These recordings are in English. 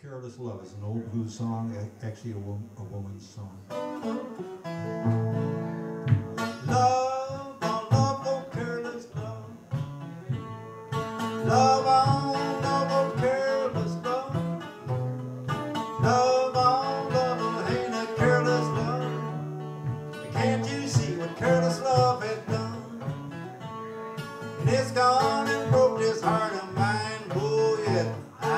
Careless Love is an old blues song, actually a woman's song. Love, oh love, oh careless love. Love, oh careless love. Love, oh ain't a careless love. Can't you see what careless love has done? And it's gone and broke this heart of mine, oh yeah.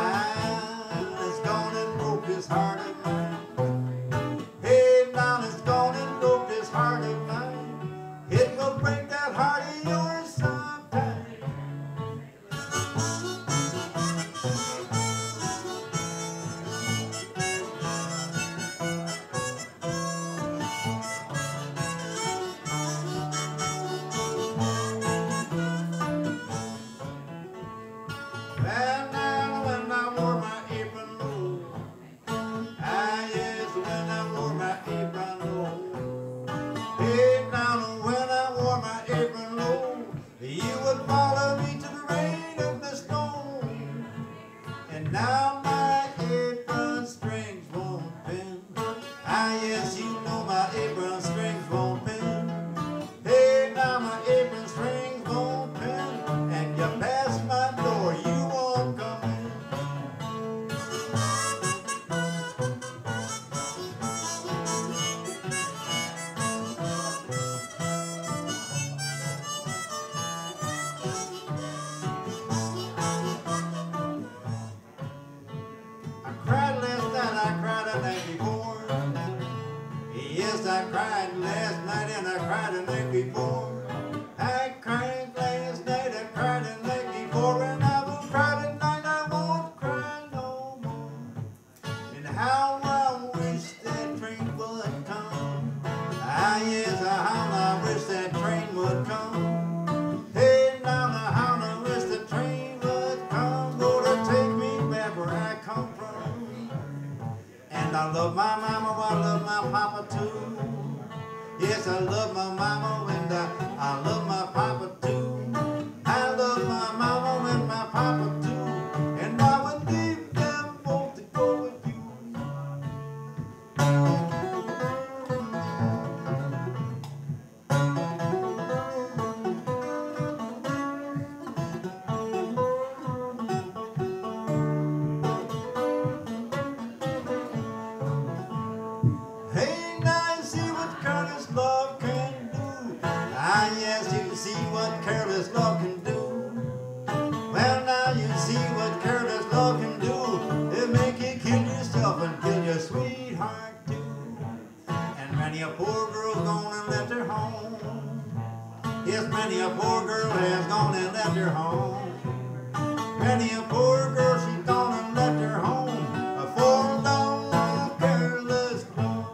This heart of mine. Hey, now it's gone and broke this heart of mine. It will break that heart of yours sometime. And now when I wore my apron low, when I wore my apron low. Hey, now when I wore my apron low, you would follow me to the rain and the snow. And now my apron strings won't bend. Ah, yes, you know my apron strings won't bend. Hey, now my apron strings won't bend. And you pass my door, you won't come in. I cried last night and I cried the night before. I cried last night, I cried the night before, and I will cry tonight, I won't cry no more. And how I wish that train would come. Ah yes, how I wish that train would come. Hey now, how I wish the train would come, gonna take me back where I come from. And I love my mama, I love my papa too. Yes, I love my mama and I love my papa too. I love my mama and my papa too. And I would leave them both to go with you. Hey, now you see what careless love can do. Ah, yes, you see what careless love can do. Well, now you see what careless love can do. It make you kill yourself and kill your sweetheart too. And many a poor girl's gone and left her home. Yes, many a poor girl has gone and left her home. Many a poor girl, she's gone and left her home for love, careless love.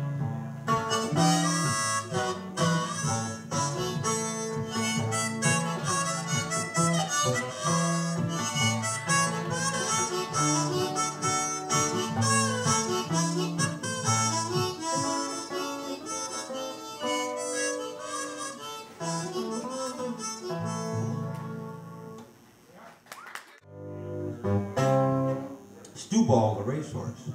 Ball, the racehorse.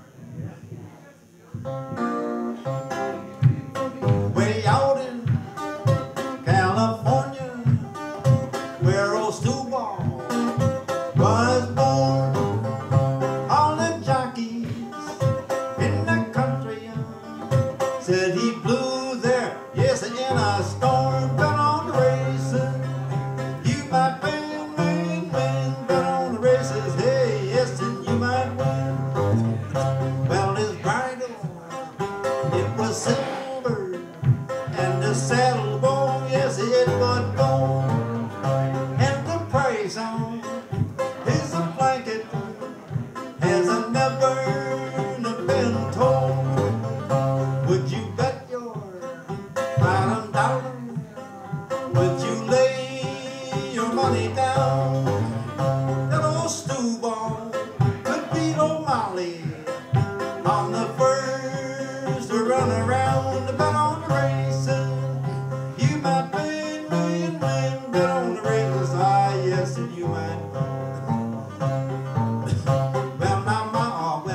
Way out in California, where old Stewball was born, all the jockeys in the country said he blew there, yes, in a storm. Bet on the racing, you might win, bet on the races, hey, yes, and you might win. Well, his bridle, it was silver, and the saddle bow, yes, it was gold. And the price on his blanket has never been told. Would you bet your bottom dollar? Would you lay your money down? That old Stewball could beat old Molly on the first run around. Bet on the racing, you might win, bet on the races, ah yes, and you might win. Well now,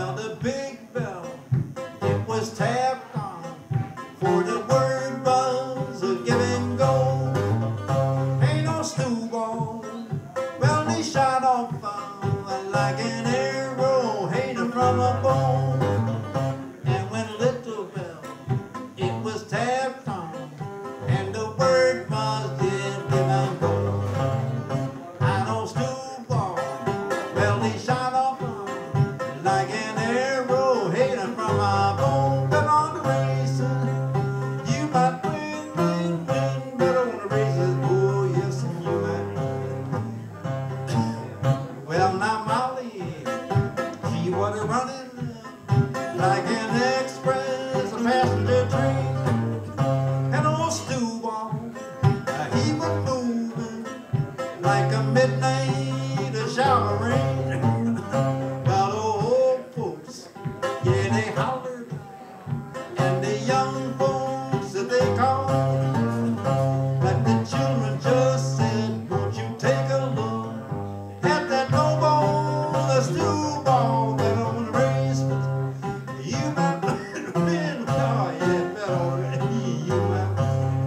He was running like an express, a passenger train. And old Stewball, he was moving like a midnight shower of rain. But old folks, yeah, they hollered, and the young folks that they called, but the children just said, won't you take a look at that no ball, the Stewball that on the race. You might win, oh yeah, bet on it, you might.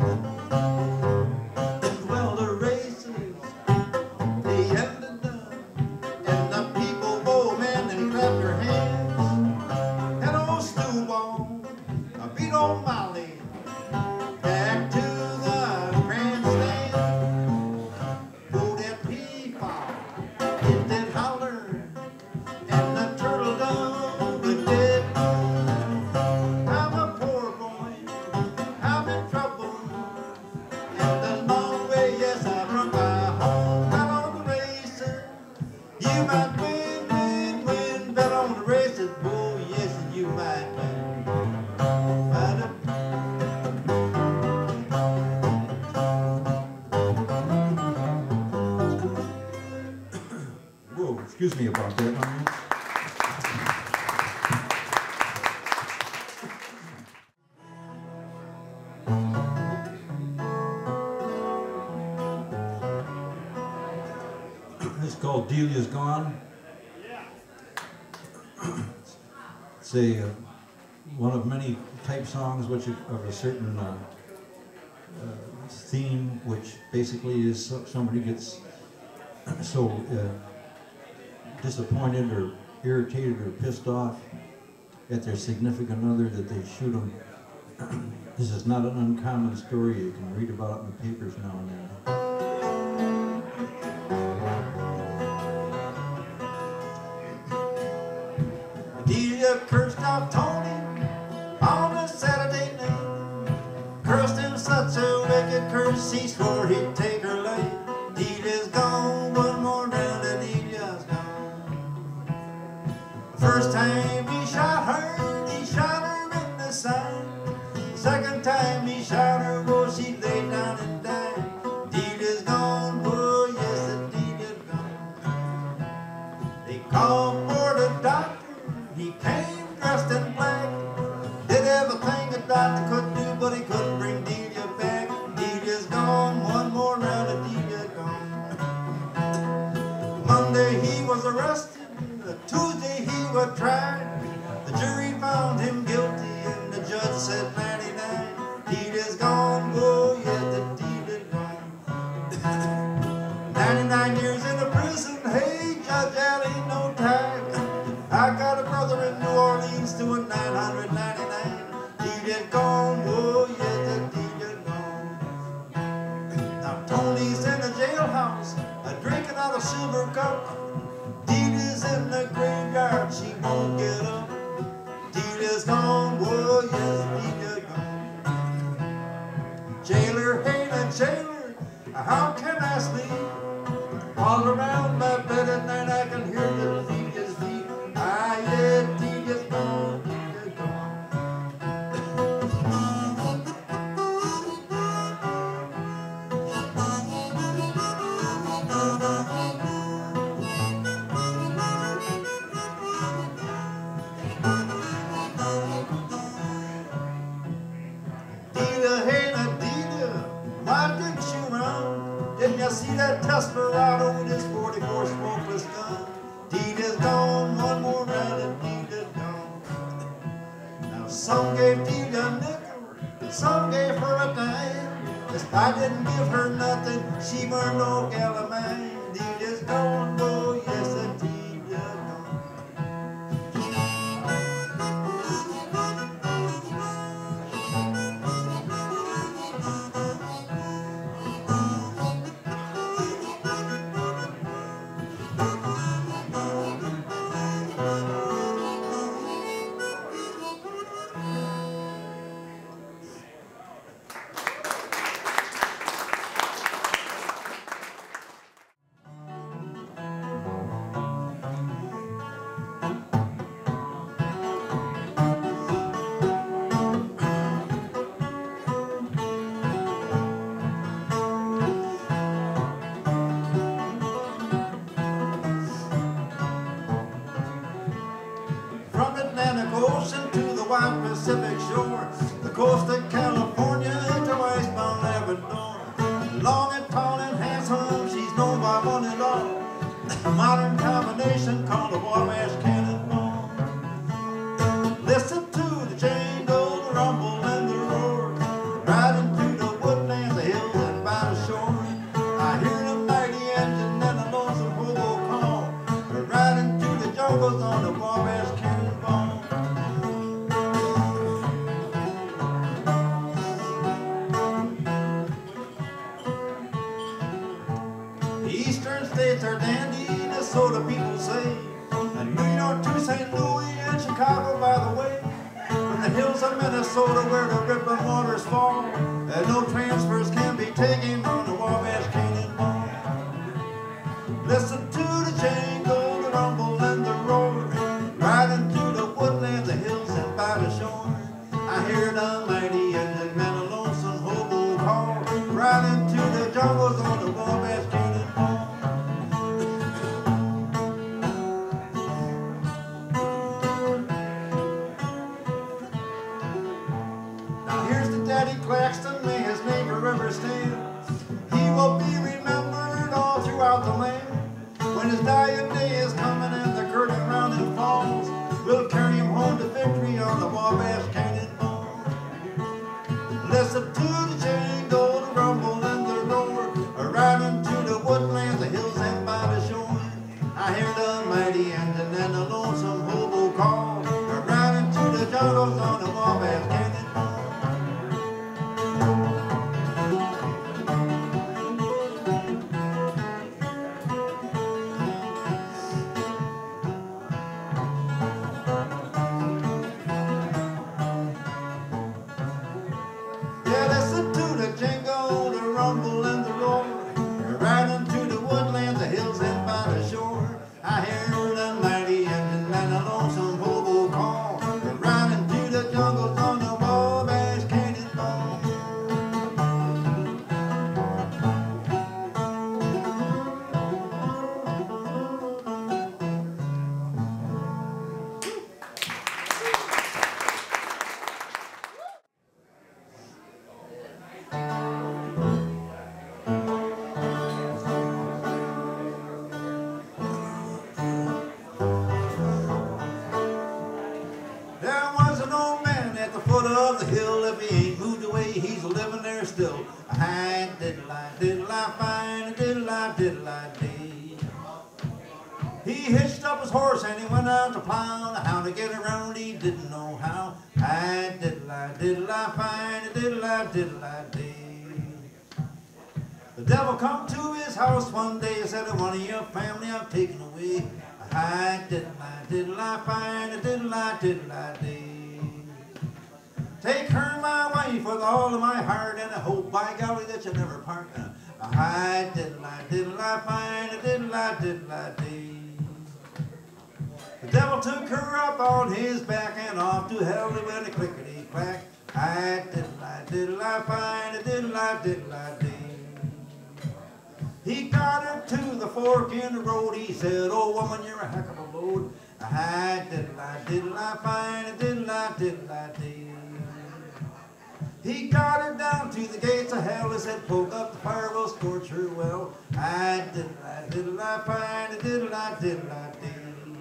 Well, the races, they ended up, and the people, oh man, they clapped their hands. And old Stewball beat on Molly back to the grandstand. Oh, that peacock, it did holler, and the turtle dove the dead. I'm a poor boy, I'm in trouble, and the long way, yes, I run my home. Bet on the races, you might win, bet on the races, oh yes, you might win. Whoa, excuse me about that, man. It's called Delia's Gone. It's a one of many type songs which of a certain theme, which basically is somebody gets so disappointed or irritated or pissed off at their significant other that they shoot them. This is not an uncommon story. You can read about it in the papers now and then. Delia cursed out Tony on a Saturday night. Cursed him such a wicked curse, he swore he'd take her life. Delia's gone, one more round and Delia's gone. First time he shot her in the side. Second time he shot her, oh, she lay down and died. Delia's gone, oh yes, Delia's gone. They called for the doctor. He came dressed in black, did everything a doctor could do, but he couldn't bring Delia back. Delia's gone, one more round of Delia gone. Monday he was arrested, Tuesday he was tried. The jury found him guilty and the judge said 99. Delia's gone, oh yes, the Delia's gone. 99 years in the prison, hey judge, that ain't no time. I got a brother in New Orleans doing 999. Delia's gone, oh yes, the Delia's gone. Now Tony's in the jailhouse, drinking out a silver cup. Delia's in the graveyard, she won't get up. Delia's gone, oh yes, Delia's gone. Jailer, hey the jailer, how can I sleep? All around my bed at night I can hear the Delia's beat. Ah, yeah, Delia's gone, Delia's gone. Delia, hey, Delia, why didn't you run? Didn't you see that desperado with his 44 smokeless gun? Delia's gone, one more round and Delia's gone. Now some gave Delia a nickel, some gave her a dime. If I didn't give her nothing, she weren't no gal of mine. Delia's gone, oh yes, and Delia's gone. wide Pacific shore, the coast of California to westbound Labrador. Long and tall and handsome, she's known by one and all. A modern combination called the Wabash Cannonball. Listen to the jangle, the rumble, and the roar, riding through the woodlands, the hills, and by the shore. I hear the mighty engine and the lonesome hobo call, riding through the jungles on the Wabash Cannonball. The eastern states are dandy, so the people say. And New York to St. Louis and Chicago, by the way. From the hills of Minnesota where the rippling waters fall, and no transfers can be taken on the Wabash Cannonball. Listen to the jangle, the rumble, and the roar, riding through the woodlands, the hills, and by the shore. I hear the mighty engine and a lonesome hobo call, riding through the jungles on the Wabash Cannonball. Claxton, may his name forever stand. He will be remembered all throughout the land. When his dying day is coming and the curtain round him falls, we'll carry him home to victory on the Wabash Cannonball. Listen to the jangle, the rumble, and the roar, riding through the woodlands, the hills, and by the shore. I hear the mighty engine and the lonesome hobo call, riding through the jungles on the Wabash Cannonball. He hitched up his horse and he went out to plow. How to get around he didn't know how. I diddle-I, fine, diddle-I-dee. The devil come to his house one day and said, one of your family I'm taking away. I diddle-I, fine, diddle-I-dee. Take her, my wife, with all of my heart, and I hope, by golly, that you never part. I diddle-I, fine, diddle-I-dee. The devil took her up on his back and off to hell he went a clickety-clack. I diddle-I, fine, diddle-I-dee. He got her to the fork in the road. He said, oh woman, you're a heck of a load. I diddle-I, fine, diddle-I-dee. He got her down to the gates of hell. He said, poke up the fire, we'll scorch her well. I diddle-I, fine, diddle-I-dee.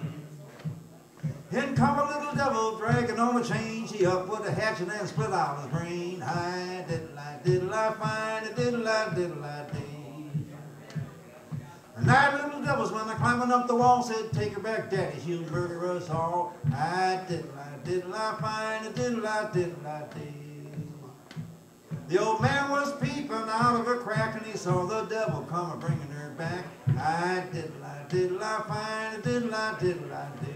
In come a little devil dragging on a chain. She up with a hatchet and split out his brain. I diddle-I, fine, diddle-I-dee. And that little devil's when they're climbing up the wall said, take her back, daddy, she'll murder us all. I diddle-I, fine, diddle-I-dee. The old man was peeping out of a crack and he saw the devil come a-bringing her back. I diddle-I, fine, diddle-I-dee.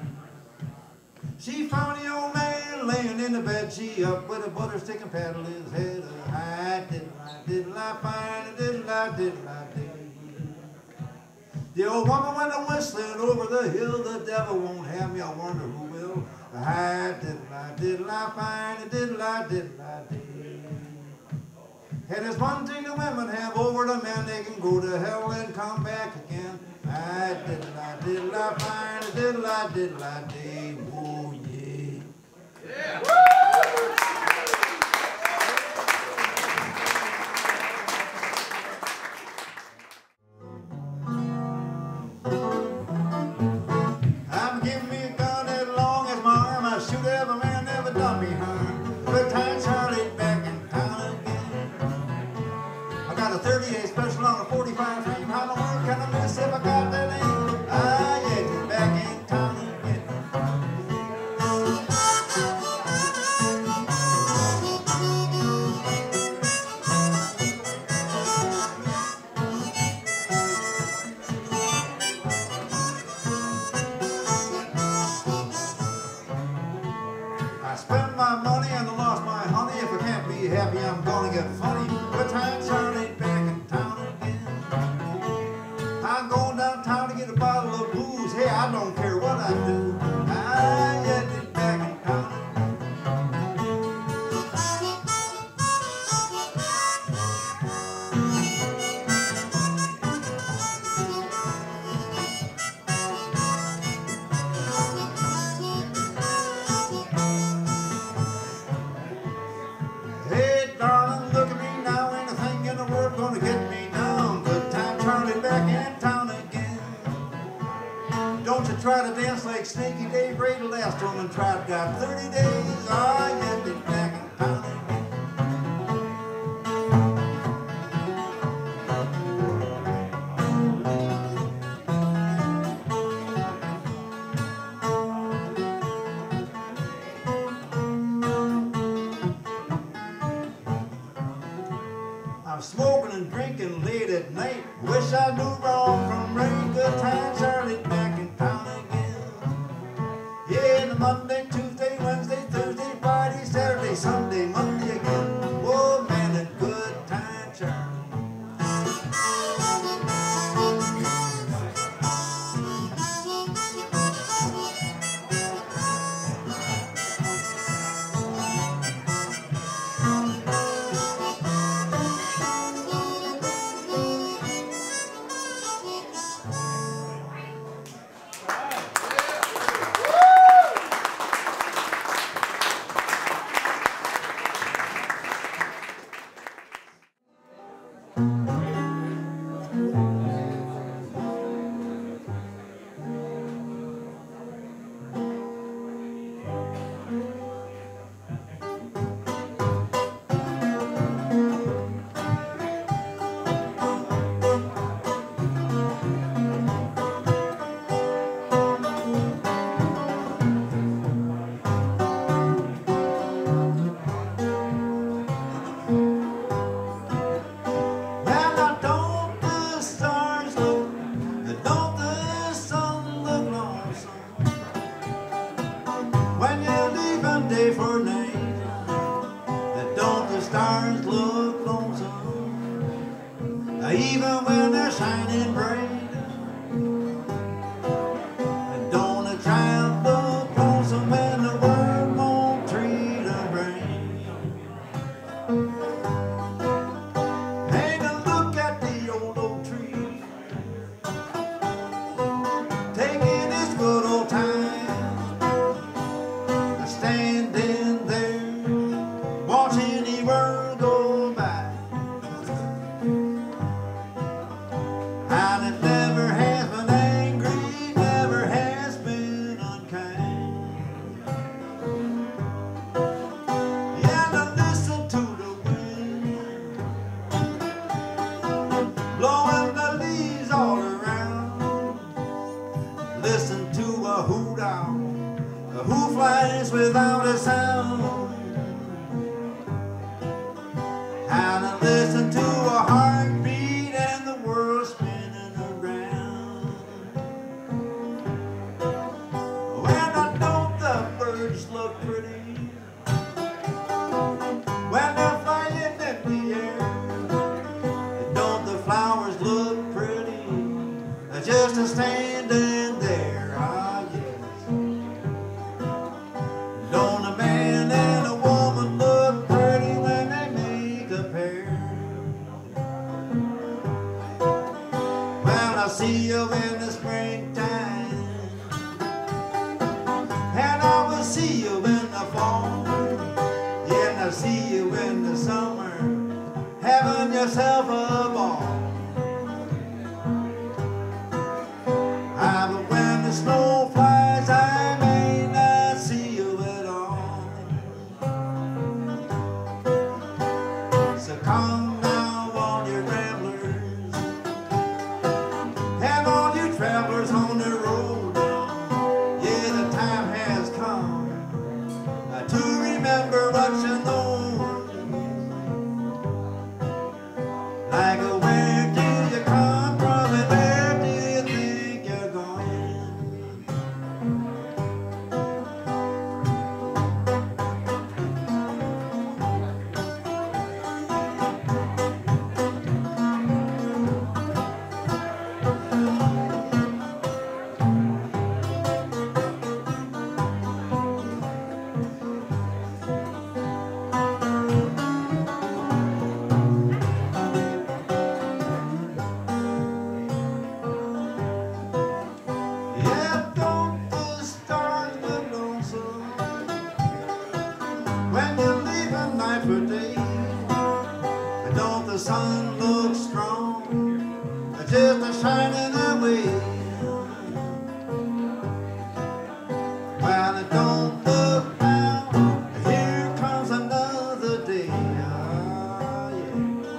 She found the old man laying in the bed. She up with a butter stick and paddled his head. I diddle-I, fine, diddle-I-dee. The old woman went a-whistling over the hill. The devil won't have me, I wonder who will. I diddle-I, fine, diddle-I-dee. And there's one thing the women have over the men, they can go to hell and come back again. I diddle-I, fine, diddle-I-dee. Oh yeah. get funny. Good time Charlie back in town again. I'm going downtown to get a bottle of booze. Hey, I don't care what I do. I get it back in town. Gonna get me down. Good time Charlie back in town again. Don't you try to dance like Snaky Dave Ray. The last woman tried, got 30 days. I get it back in town again. Smoking and drinking late at night. Wish I knew wrong from right. Good time Charlie back in town again. Yeah, the Monday, Tuesday, Wednesday, Thursday, Friday, Saturday, Sunday, Monday again. Oh man, a good time Charlie. Even when they're shining bright, and don't a child look lonesome when the world won't treat them right. Hang a look at the old oak tree, taking its good old time, standing there, watching the world go by. And it never has been angry, never has been unkind. And I listen to the wind blowing the leaves all around. Listen to a hoot owl who flies without a sound. And I listen to a heartbeat and the world spinning around. When I don't the birds look pretty, when they're flying in the air, and don't the flowers look pretty, just a standing there. Ah yes. Don't a man and a woman look pretty when they make a pair? Well, I see you in the springtime, and I will see you in the fall. Yeah, and I see you in the summer, having yourself a ball. But when the snow flies, I may not see you at all. So come now, all you ramblers, and all you travelers on the road. Yeah, the time has come to remember what you know. Like a don't look down. Here comes another day. Ah, yeah.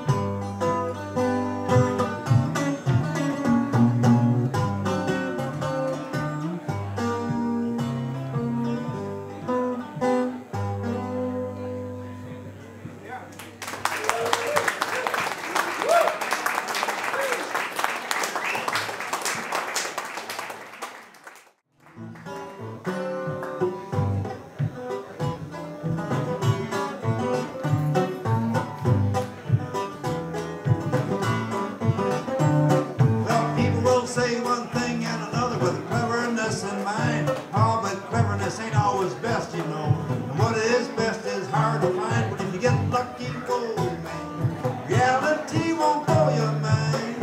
Say one thing and another with cleverness in mind. Oh, but cleverness ain't always best, you know. And what is best is hard to find. But if you get lucky, go, man. Reality won't blow your mind.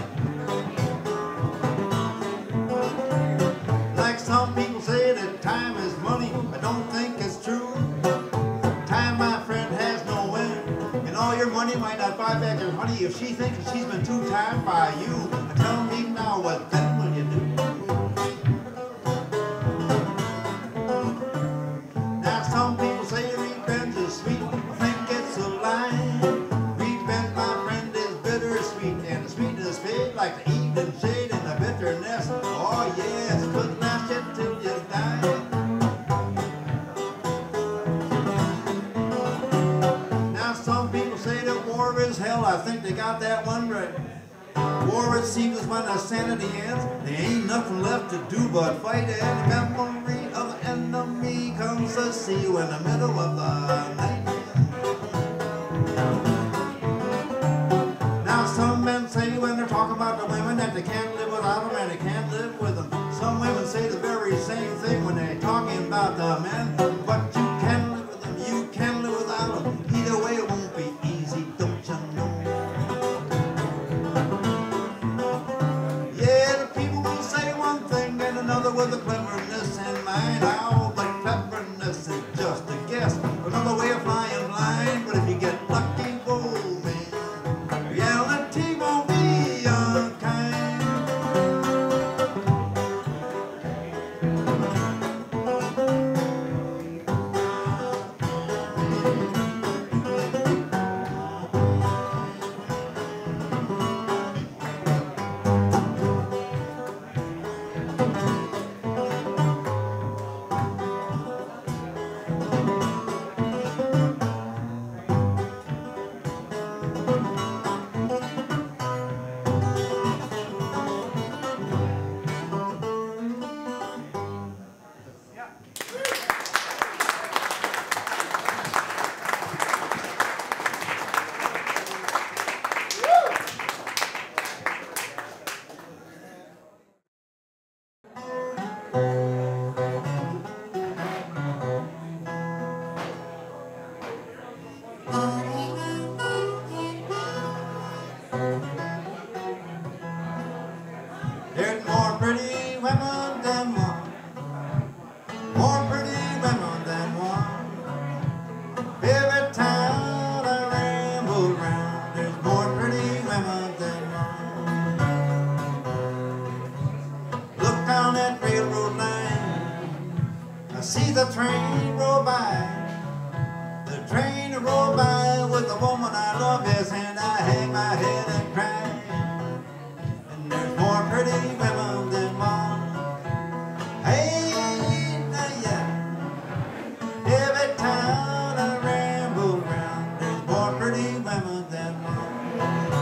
Like some people say that time is money, I don't think it's true. Time, my friend, has no end. And all your money might not buy back your honey if she thinks that she's been too timed by you. Tell me now, what then will you do? Now some people say revenge is sweet. I think it's a lie. Revenge, my friend, is bittersweet, and the sweetness fade like the evening shade and the bitterness. Oh yes, couldn't last it till you die. Now some people say that war is hell. I think they got that one right. War, it seems, is when the sanity ends. There ain't nothing left to do but fight, and the memory of the enemy comes to see you in the middle of the night. Now some men say when they're talking about the women that they can't live without them and they can't live with them. Some women say the very same thing when they're talking about the men. But you can live with them, you can live without them. Either way it won't be easy, don't you know? Another with the cleverness in mind. Oh, but cleverness is just a guess, another way of flying blind. But if you get lucky, go, man. Reality won't be unkind. There's more pretty women than one. More pretty women than one. Every time I ramble round, there's more pretty women than one. Look down that railroad line, I see the train roll by. The train roll by with the woman I love, yes, and I hang my head and cry. There's more pretty women than one. Hey, yeah. Every town I ramble round, there's more pretty women than one.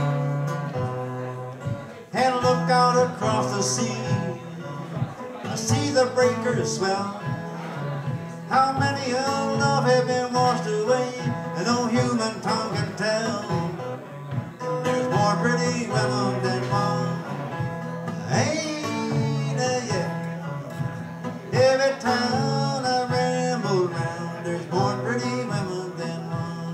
And look out across the sea, I see the breakers swell. How many of love have been washed away, and no human tongue can tell. And there's more pretty women than one. Hey, yeah. Every town I ramble round, there's more pretty women than one.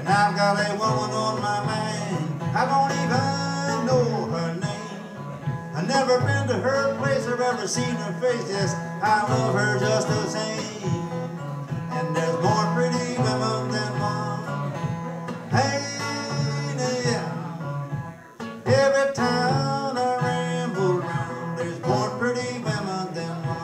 And I've got a woman on my mind, I don't even know her name. I've never been to her place or ever seen her face, yes, I love her just the same. And there's more pretty women than one. Hey, yeah. Every town I ramble around, there's more pretty women than one.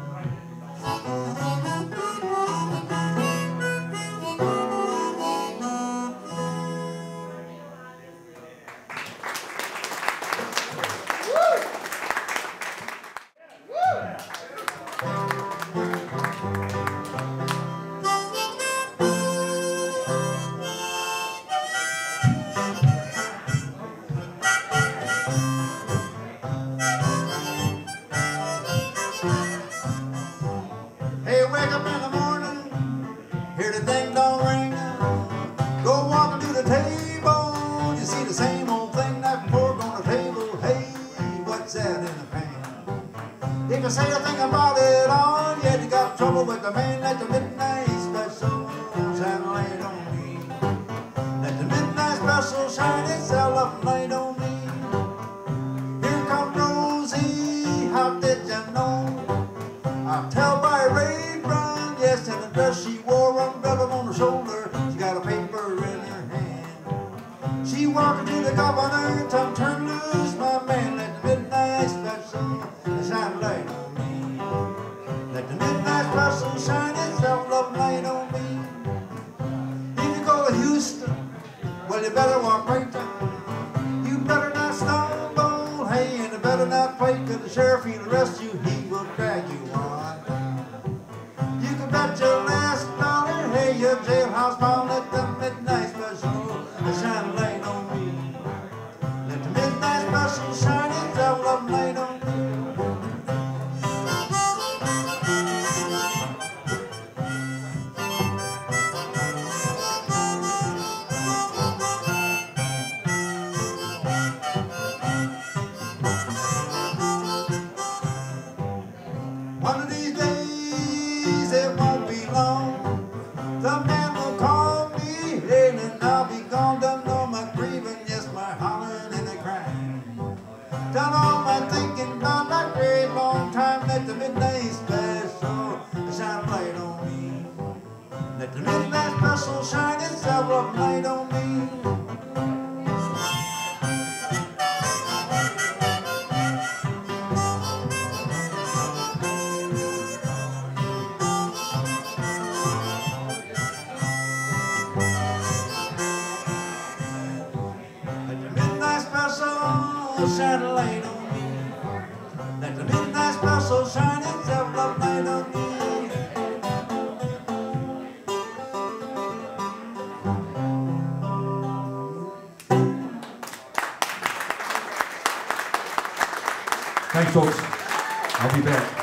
Hey, wake up in the morning, hear the ding dong ring. Go walking to the table, you see the same old thing, knife and fork on the table. Hey, what's that in the pan? If you say a thing about it on, yet you got trouble with the man at the midnight special. Shine a light on me. Let the midnight special shine itself up light on me. Here comes Rosie, how did you know? I'll tell by Ray Brown, yes, and the dress she wore, umbrella on her shoulder, she got a paper in her hand. She walked to the governor, tongue turn loose, my man, let the midnight special shine a light on me. Let the midnight special shine itself love light on me. If you go to Houston, well, you better walk right down. You better not stumble, hey, and you better not fight, cause the sheriff, he'll arrest you, he will drag you on. You can bet your last dollar, hey, your jailhouse bound, let the midnight special shine a light on me. Let the midnight special shine itself love light on me. One of these days, it won't be long, the man will call me, hey, and I'll be gone. Done all my grieving, yes, my hollering and my crying. Done all my thinking, done that great long time. Let the midnight special shine a light on me. Let the midnight special shine itself up light on me. Shine a light on me. Let the midnight special shine itself up light on me. Thanks, folks. I'll be back.